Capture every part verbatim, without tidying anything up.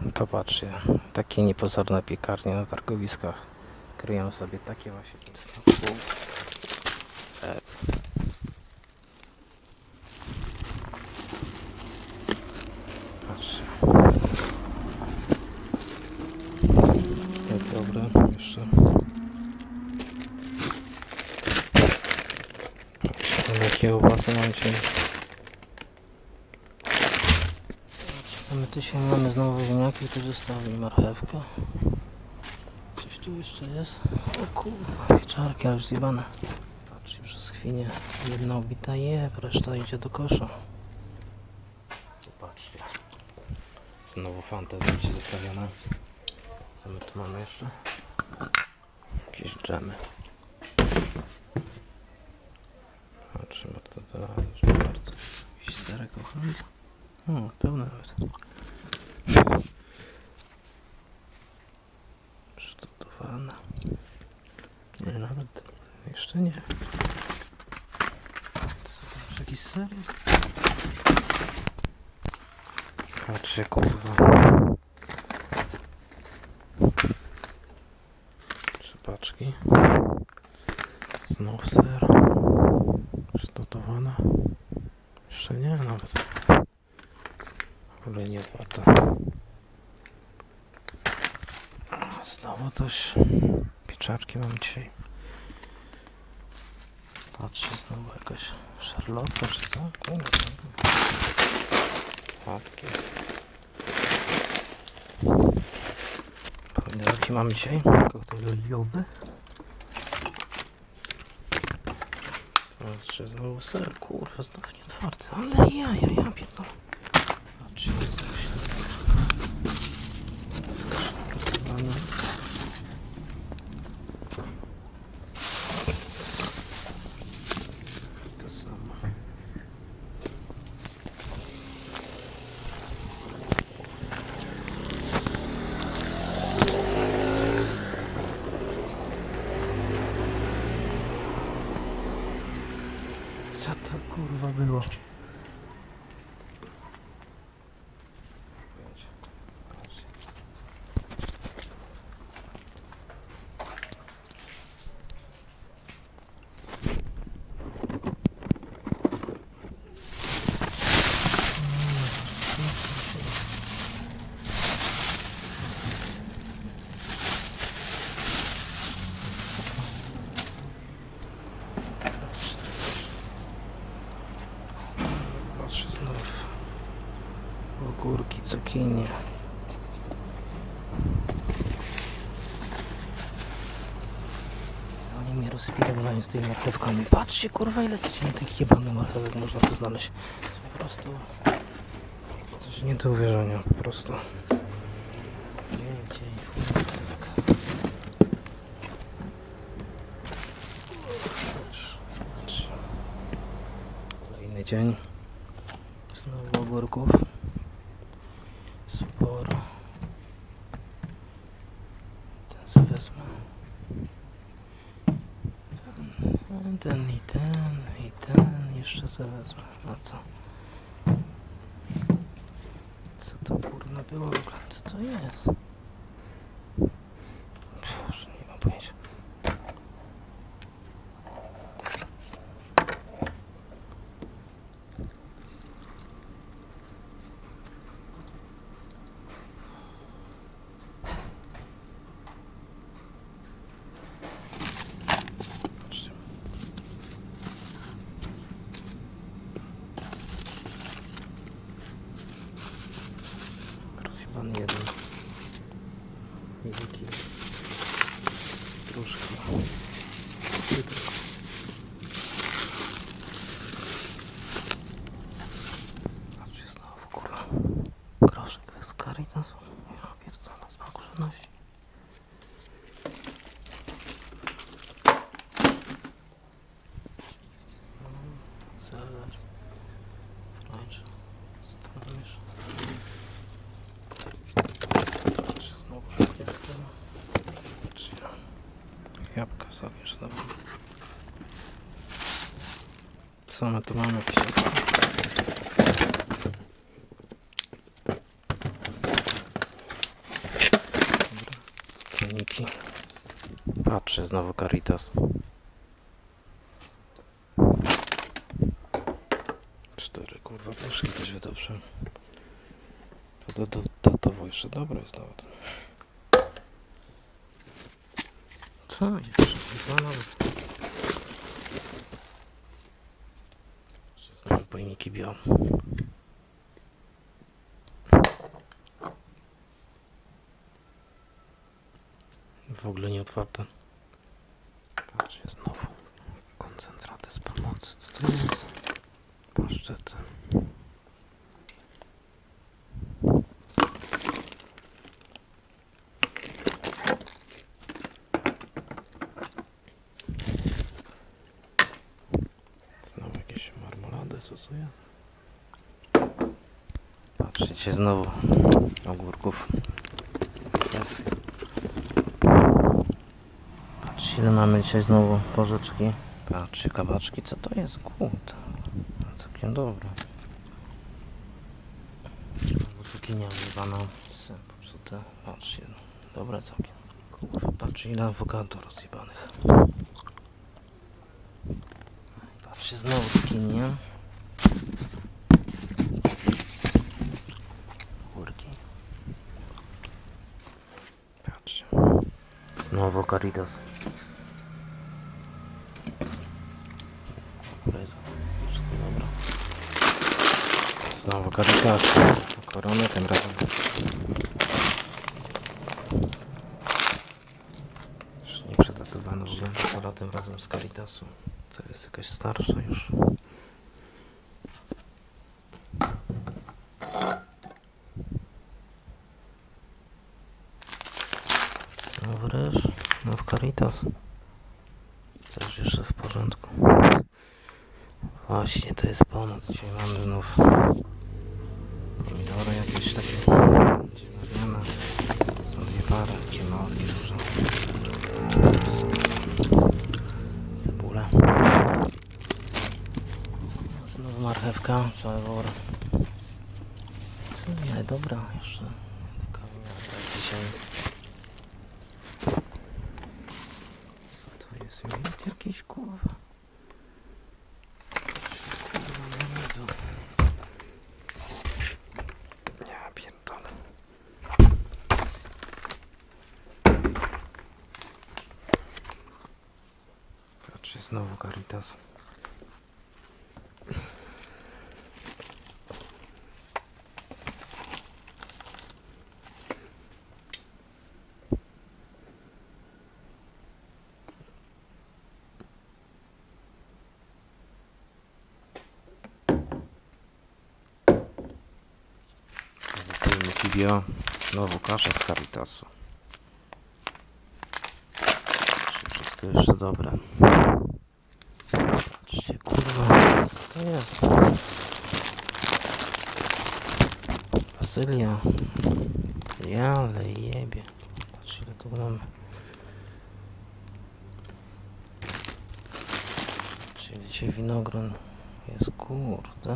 Popatrzcie, takie niepozorne piekarnie na targowiskach kryją sobie takie właśnie znowu. E. Patrzcie. No dobra, jeszcze. Patrzcie, tam jakie kiełbasy mam dzisiaj. Co my tu się mamy? Znowu ziemniaki, tu zostawi marchewkę. Coś tu jeszcze jest? O kurwa, pieczarki, ale już zjebane. Patrzcie, przez chwilę jedna obita je, reszta idzie do kosza. Zobaczcie. Znowu fanta będzie zostawiona. Co my tu mamy jeszcze? Jakieś dżemy. Patrzcie, to teraz bardzo. Jakiś serek ochrony. O, pełne nawet. Przygotowane. Nie, nawet jeszcze nie. Co tam, już jakiś ser jest? Patrzcie, kurwa. Trzy paczki. Znów ser. Przygotowane. Jeszcze nie, nawet. Ale nie otwarte. Znowu coś. Pieczarki mam dzisiaj. Patrzcie, znowu jakaś szarlotka czy co? Patki. Pomidorki mam dzisiaj. Koktajl oliowy. Patrzcie, znowu ser. Kurwa, znowu nie otwarty. Ale ja, ja, ja pierdolę. Patrzcie, jest coś. Przygotowane. Co to kurwa było? Ogórki, cukinie. Oni mnie rozpierdalają z tymi marchewkami. Patrzcie, kurwa, ile codziennie takich jebanych marchewek można tu znaleźć. Po prostu coś nie do uwierzenia, po prostu. Więcej marchewek. Kolejny dzień. Znowu ogórków. Sporo. Ten co wezmę. Ten, ten i ten i ten. Jeszcze co wezmę. No co? Co to kurna było w ogóle? Co to jest? Boże, nie mam pojęcia. Rozjebany jeden. Wielki. Troszkę. Patrzcie znowu, kurwa. Groszek z Caritasu. Ja pierdolę, smaku żadności. Zależ. Flańcza. Stanowisz. Znowu szybciutko. Jabłka sobie znowu. Co my tu mamy? Jakieś jabłka? ogórki. Patrzę, znowu Caritas. Cztery kurwa puszki też dobrze. To, to, to, to, to jeszcze dobre jest nawet. Co jeszcze? Dwa nawet. Znowu pojemniki białe. W ogóle nie otwarte. Patrzcie, znowu koncentraty z pomocy. Co to jest? Paszczety. Znowu jakieś marmolady, co to jest? Patrzcie, znowu ogórków jest. Patrzcie, ile mamy dzisiaj znowu porzeczki. Patrzcie, kabaczki, co to jest? Głód. Całkiem dobre. Znowu cukinia wyjebana. Sen popsute. Patrzcie, dobre całkiem. Kurwa, patrzcie, ile awokado rozjebanych. Patrzcie, znowu cukinia. Górki. Patrzcie. Znowu Caritas. Dobra. Znowu Caritas. Korony tym razem. Już nie przetatowano, że tym razem z Caritasu. To jest jakaś starsza już. Znowu ryż. No w Caritas. Też jeszcze w porządku. Właśnie, to jest pomoc. Dzisiaj mamy znów pomidory jakieś takie dziwne. Są dwie pary, takie małe i duże. Cebula. Znowu marchewka, cały wor. Co, ale dobra jeszcze. Taka dzisiaj. Co to jest? Miód jakiś, kurwa. Ja pierdolę. Patrzcie, znowu Caritas. Bio, znowu kasza z Caritasu. Wszystko jeszcze dobre. Patrzcie, kurwa, to jest. Bazylia. Ja, ale jebie. Patrzcie, ile tu mamy. Patrzcie, dzisiaj winogron jest, kurde.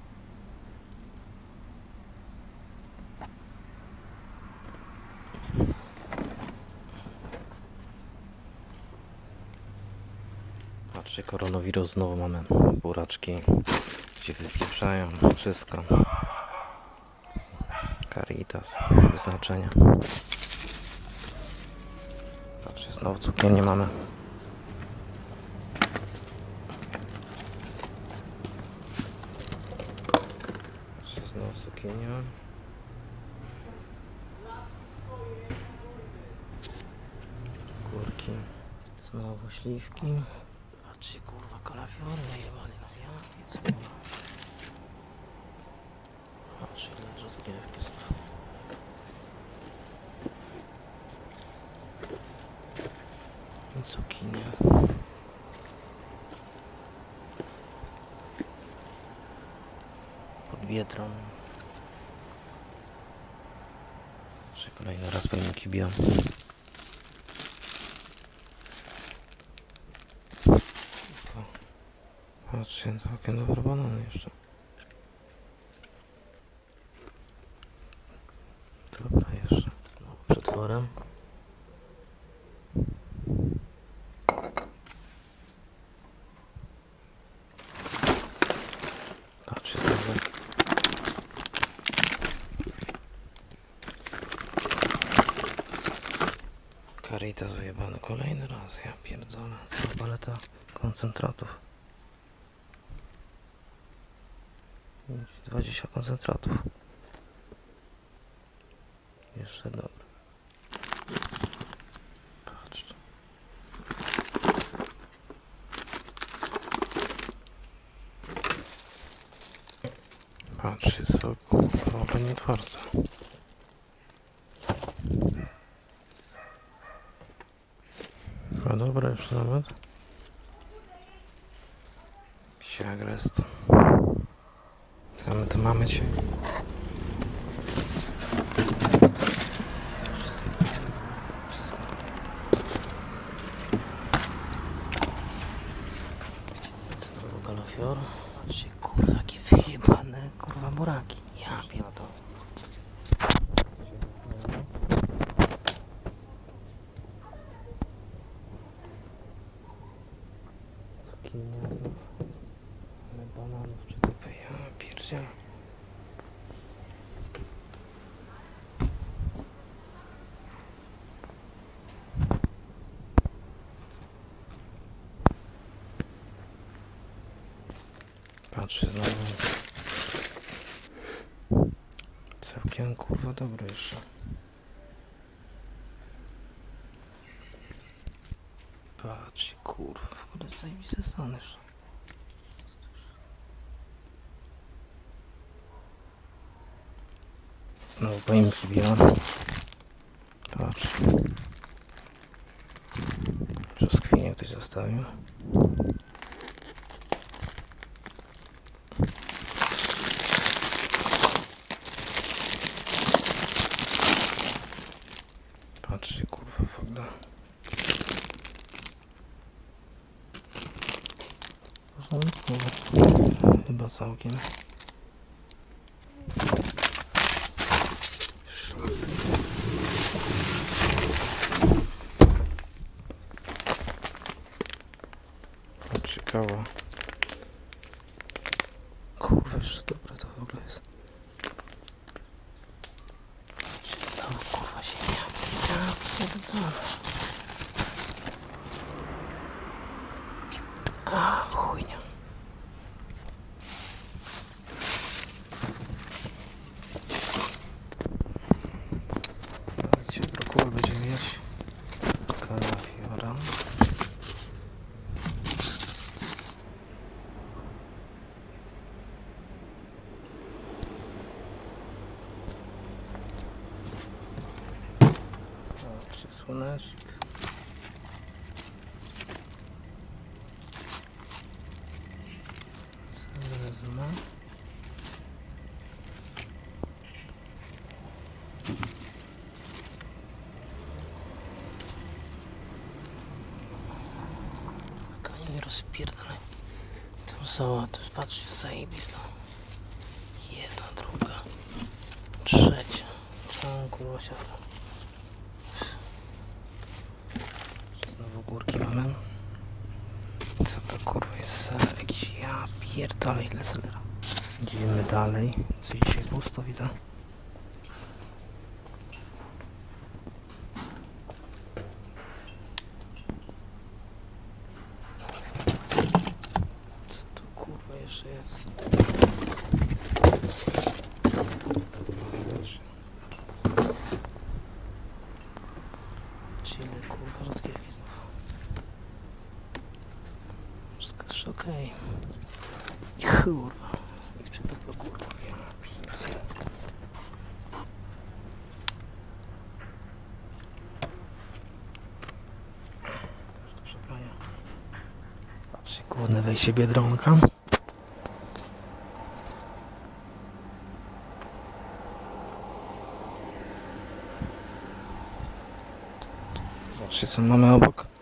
Patrzcie, koronawirus, znowu mamy buraczki, gdzie wypieprzają wszystko. Caritas, wyznaczenia. Patrzcie, znowu cukier mamy. Patrzcie, znowu cukinia. Górki, znowu śliwki. Patrzcie, kurwa, kalafiory najebali, no ja nic kurwa. Patrzcie, ile rzodkiewki znowu. I cukinia. Pod Biedrą. Patrzcie, kolejny raz pojemniki biją. Patrzcie, całkiem dobre banany jeszcze. Dobra, jeszcze. No, przetworem. Caritas wyjebany kolejny raz, ja pierdolę, cała paleta koncentratów. dwadzieścia koncentratów. Jeszcze dobra. Patrz. Patrz, jest sok, ale nie twarde. A dobra, już nawet. Siagrest. Co my tu mamy dzisiaj? Znowu galafior. Patrzcie, kurwa, jakie wyjebane, kurwa, buraki. Ja pierdolę. Cukinia znów. Ale bananów czy dupy, ja pierdzielę. Patrz, znowu. Całkiem kurwa dobre jeszcze. Patrz, kurwa, w ogóle zajebiste stany jeszcze. Znowu po nim zbijam. Patrz. Brzoskwinie ktoś zostawił. Patrzcie, kurwa, w ogóle. Porządkowo. Chyba całkiem. Ciekawa. Kurwa, jeszcze dobre to w ogóle jest. Co się stało, kurwa, się nie pierdolę. A, chujnia. Dzisiaj brokuła będziemy jeść. Kalafiora. Patrzcie, słonecznik. Wezmę. Tylko nie rozpierdolę tą sałatę. Patrzcie, zajebista. Jedna, druga, trzecia. Całą kurwa siatę. Znowu górki mamy. Co to kurwa jest ser jakiś? Ja pierdolę, ile selera. Idziemy dalej. Coś dzisiaj pusto widzę. Co to kurwa jeszcze jest? Chile, kurwa, rzadkiewki znów. Wszystko jest okej. Okay. Kurwa. Jeszcze to do góry. Też do przebrania. Patrzcie, główne wejście Biedronka. Zobaczcie, co mamy obok.